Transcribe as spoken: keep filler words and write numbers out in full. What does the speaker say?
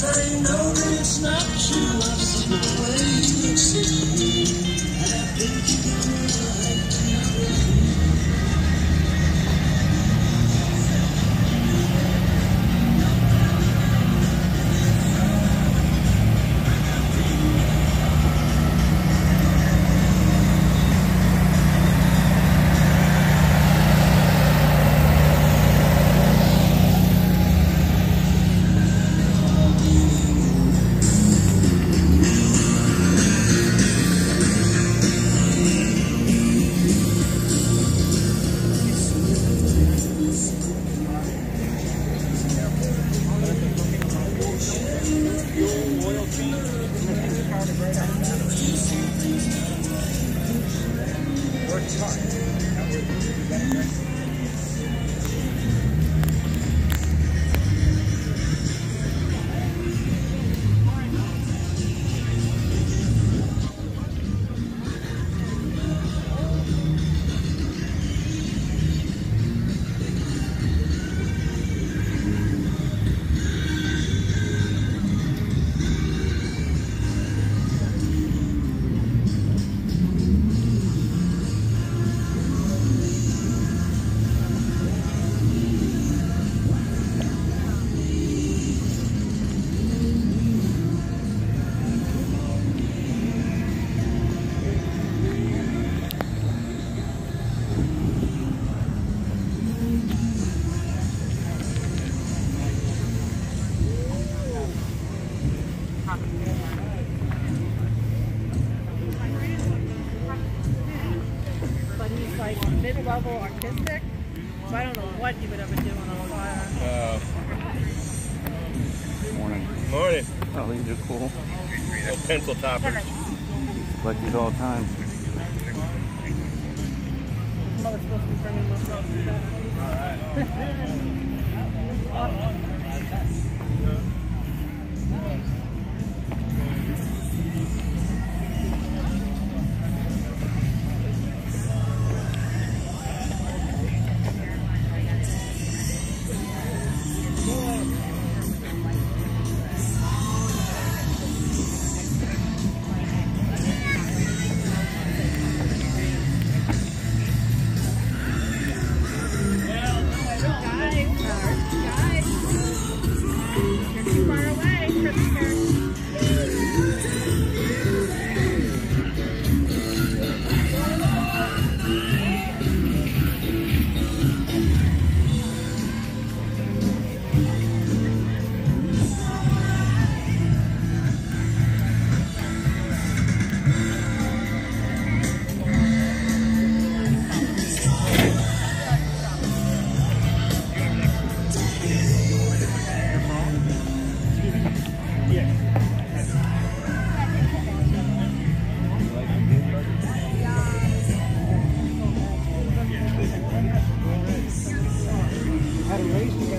I know that it's not true. I've seen the way you look so cool. And I think you're gonna like to. But he's like mid-level artistic, so I don't know what he would ever do on a fire. Uh, morning. Morning. Oh, these are cool. Little pencil toppers. Like these all the time. I was supposed to be bringing myself to that. Had a race.